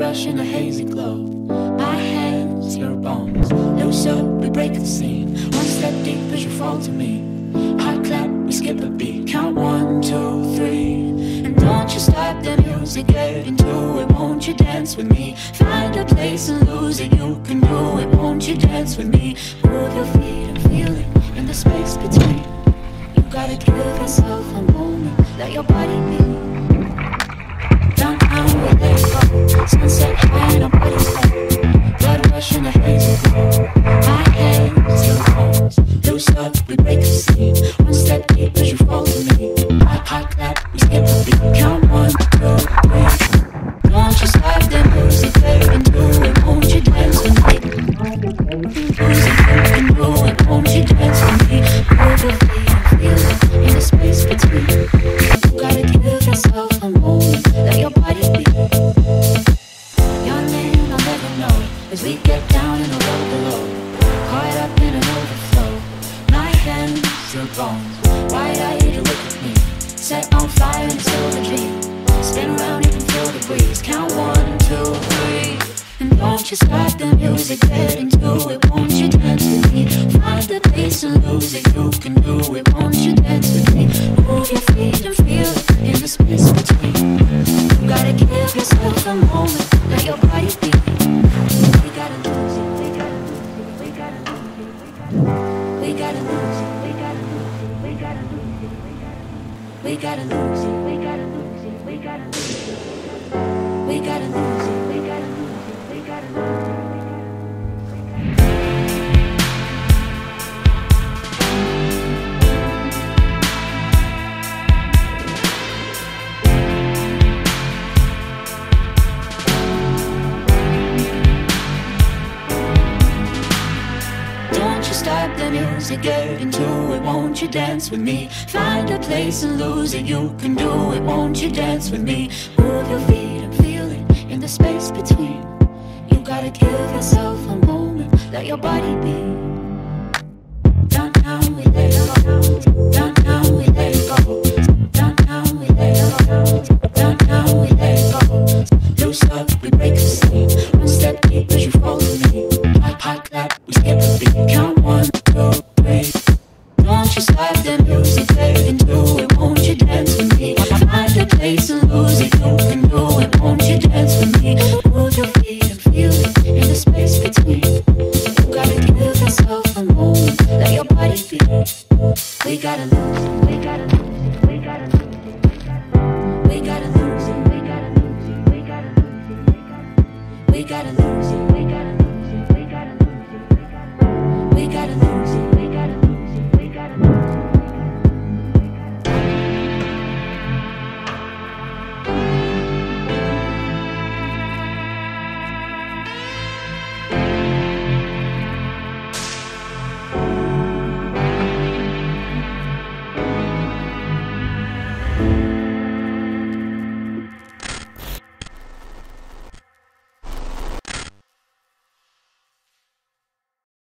rush in a hazy glow. My hands, your bones, loose up, we break the scene. One step deep as you fall to me. Hot clap, we skip a beat. Count 1, 2, 3. And don't you stop the music, get into it. Won't you dance with me? Find a place and lose it. You can do it. Won't you dance with me? Move your feet and feel it in the space between. You gotta give yourself a moment. Let your body be. Downtown we let it go. Sunset high and our bodies low. Blood rush in a hazy glow. My hands, your bones, loose up, we break the scene. One step deep as you fall to me. Hot clap, we skip a beat. Count 1, 2, 3. Don't you stop the music, get into it. Won't you dance with me? Music, you can do it. Won't you dance with me? Move your feet and feel it in the space between. You gotta give yourself a moment. Let your body be. Your name I'll never know as we get down in the road below. Caught up in an overflow. My hands, your bones. Wide-eyed, you look at me. Set on fire in a silver dream. Spin around, you can feel the breeze. Count 1, 2, 3. And don't you stop the music, get into it. Won't you dance with me? Find the pace and lose it. You can do it. Won't you dance with me? Move your feet and feel it in the space between. You gotta give yourself a moment. Let your body be. We gotta lose it. We gotta lose it. We gotta lose it. We gotta lose it. We gotta lose it. We gotta lose it. We gotta lose it. We gotta lose it. We gotta lose it. We gotta lose it. We gotta lose it. We gotta lose it. Don't you stop the music, get into it. Won't you dance with me? Find a place and lose it. You can do it. Won't you dance with me? Move your feet and feel it in the space between. You gotta give yourself a moment. Let your body be. Downtown we let it go. Downtown we let it go. Downtown we let it go. Downtown we let it go. Loose up, we break the scene. One step deep as you fall to me. Hot clap, we skip a beat. Count 1, 2, 3. Don't you stop the music, get into it. Won't you dance with me? Find a place and lose it. You can do it. Won't you dance with me? Move your feet and feel it in the space between. You gotta give yourself a moment. Let your body be. We gotta lose it. We gotta lose it. We gotta lose it. We gotta lose it. We gotta lose it. We gotta lose it. We gotta lose it. We gotta lose it. We gotta lose it. We gotta lose it. We gotta lose it.